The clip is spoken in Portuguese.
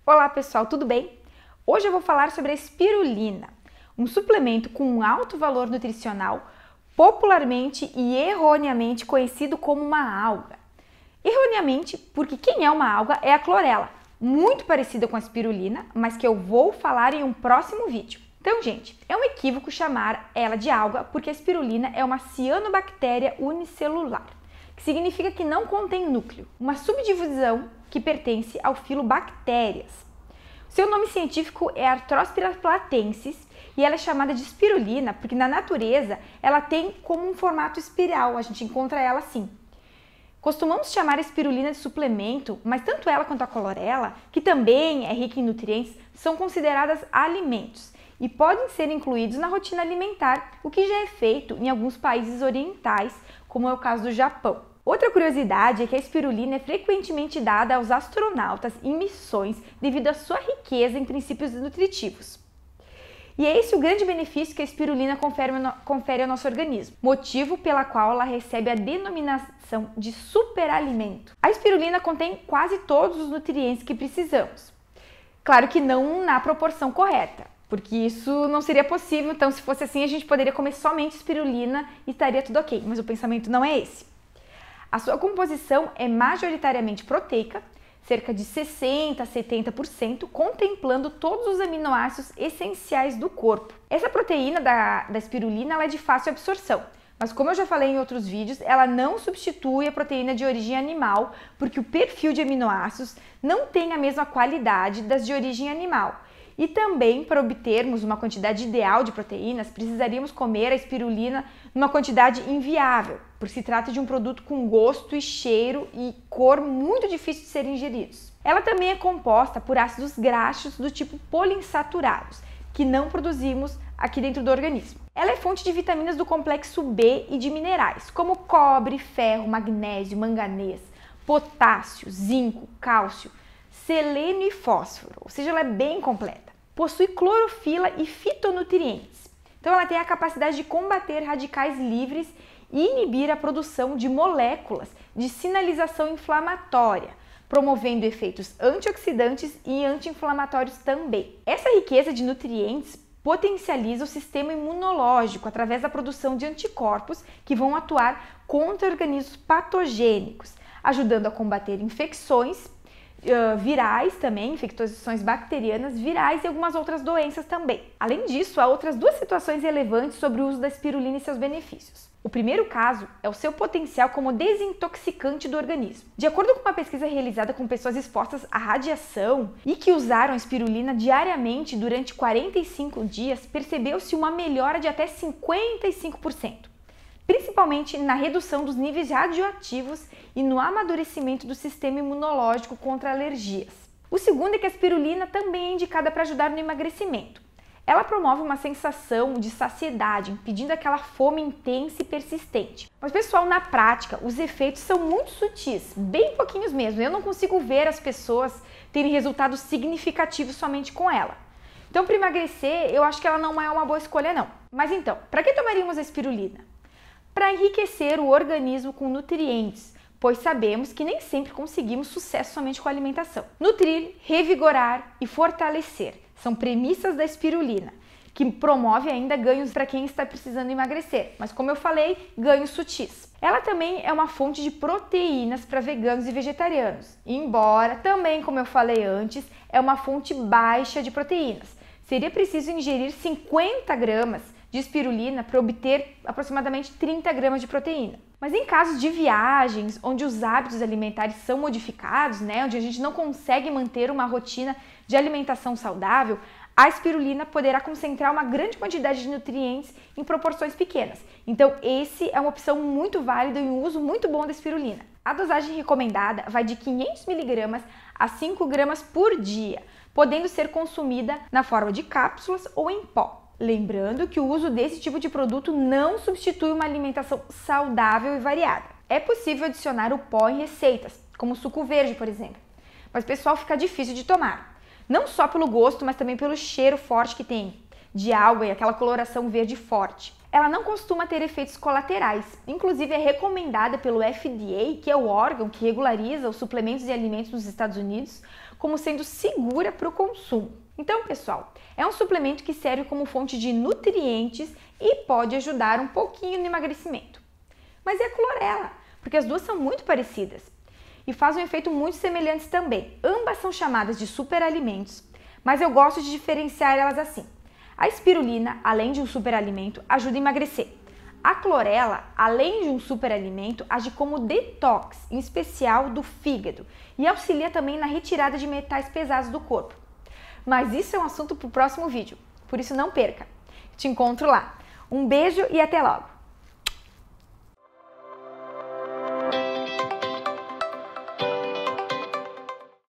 Olá pessoal, tudo bem? Hoje eu vou falar sobre a espirulina, um suplemento com um alto valor nutricional, popularmente e erroneamente conhecido como uma alga. Erroneamente, porque quem é uma alga é a clorela, muito parecida com a espirulina, mas que eu vou falar em um próximo vídeo. Então, gente, é um equívoco chamar ela de alga porque a espirulina é uma cianobactéria unicelular, que significa que não contém núcleo, uma subdivisão que pertence ao filo Bactérias. Seu nome científico é Arthrospira platensis e ela é chamada de espirulina porque na natureza ela tem como um formato espiral, a gente encontra ela assim. Costumamos chamar a espirulina de suplemento, mas tanto ela quanto a clorela, que também é rica em nutrientes, são consideradas alimentos e podem ser incluídos na rotina alimentar, o que já é feito em alguns países orientais, como é o caso do Japão. Outra curiosidade é que a espirulina é frequentemente dada aos astronautas em missões devido à sua riqueza em princípios nutritivos. E é esse o grande benefício que a espirulina confere ao nosso organismo, motivo pela qual ela recebe a denominação de superalimento. A espirulina contém quase todos os nutrientes que precisamos. Claro que não na proporção correta, porque isso não seria possível, então se fosse assim a gente poderia comer somente espirulina e estaria tudo ok, mas o pensamento não é esse. A sua composição é majoritariamente proteica, cerca de 60% a 70%, contemplando todos os aminoácidos essenciais do corpo. Essa proteína da espirulina ela é de fácil absorção, mas como eu já falei em outros vídeos, ela não substitui a proteína de origem animal, porque o perfil de aminoácidos não tem a mesma qualidade das de origem animal. E também, para obtermos uma quantidade ideal de proteínas, precisaríamos comer a espirulina numa quantidade inviável, porque se trata de um produto com gosto e cheiro e cor muito difícil de serem ingeridos. Ela também é composta por ácidos graxos do tipo poliinsaturados, que não produzimos aqui dentro do organismo. Ela é fonte de vitaminas do complexo B e de minerais, como cobre, ferro, magnésio, manganês, potássio, zinco, cálcio, selênio e fósforo, ou seja, ela é bem completa. Possui clorofila e fitonutrientes. Então ela tem a capacidade de combater radicais livres e inibir a produção de moléculas de sinalização inflamatória, promovendo efeitos antioxidantes e anti-inflamatórios também. Essa riqueza de nutrientes potencializa o sistema imunológico através da produção de anticorpos que vão atuar contra organismos patogênicos, ajudando a combater infecções virais também, infecções bacterianas, virais e algumas outras doenças também. Além disso, há outras duas situações relevantes sobre o uso da espirulina e seus benefícios. O primeiro caso é o seu potencial como desintoxicante do organismo. De acordo com uma pesquisa realizada com pessoas expostas à radiação e que usaram a espirulina diariamente durante 45 dias, percebeu-se uma melhora de até 55%. Principalmente na redução dos níveis radioativos e no amadurecimento do sistema imunológico contra alergias. O segundo é que a espirulina também é indicada para ajudar no emagrecimento. Ela promove uma sensação de saciedade, impedindo aquela fome intensa e persistente. Mas, pessoal, na prática, os efeitos são muito sutis, bem pouquinhos mesmo. Eu não consigo ver as pessoas terem resultados significativos somente com ela. Então, para emagrecer, eu acho que ela não é uma boa escolha, não. Mas então, para que tomaríamos a espirulina? Para enriquecer o organismo com nutrientes, pois sabemos que nem sempre conseguimos sucesso somente com a alimentação. Nutrir, revigorar e fortalecer são premissas da espirulina, que promove ainda ganhos para quem está precisando emagrecer, mas como eu falei, ganhos sutis. Ela também é uma fonte de proteínas para veganos e vegetarianos, embora também, como eu falei antes, é uma fonte baixa de proteínas. Seria preciso ingerir 50 gramas de espirulina para obter aproximadamente 30 gramas de proteína. Mas em casos de viagens, onde os hábitos alimentares são modificados, onde a gente não consegue manter uma rotina de alimentação saudável, a espirulina poderá concentrar uma grande quantidade de nutrientes em proporções pequenas. Então, esse é uma opção muito válida e um uso muito bom da espirulina. A dosagem recomendada vai de 500 mg a 5 gramas por dia, podendo ser consumida na forma de cápsulas ou em pó. Lembrando que o uso desse tipo de produto não substitui uma alimentação saudável e variada. É possível adicionar o pó em receitas, como suco verde, por exemplo. Mas, pessoal, fica difícil de tomar. Não só pelo gosto, mas também pelo cheiro forte que tem de alga e aquela coloração verde forte. ela não costuma ter efeitos colaterais, inclusive é recomendada pelo FDA, que é o órgão que regulariza os suplementos de alimentos nos Estados Unidos, como sendo segura para o consumo. Então, pessoal, é um suplemento que serve como fonte de nutrientes e pode ajudar um pouquinho no emagrecimento. Mas e a clorela? Porque as duas são muito parecidas e fazem um efeito muito semelhantes também. Ambas são chamadas de superalimentos, mas eu gosto de diferenciar elas assim. A espirulina, além de um superalimento, ajuda a emagrecer. A clorela, além de um superalimento, age como detox, em especial do fígado, e auxilia também na retirada de metais pesados do corpo. Mas isso é um assunto para o próximo vídeo, por isso não perca. Te encontro lá. Um beijo e até logo!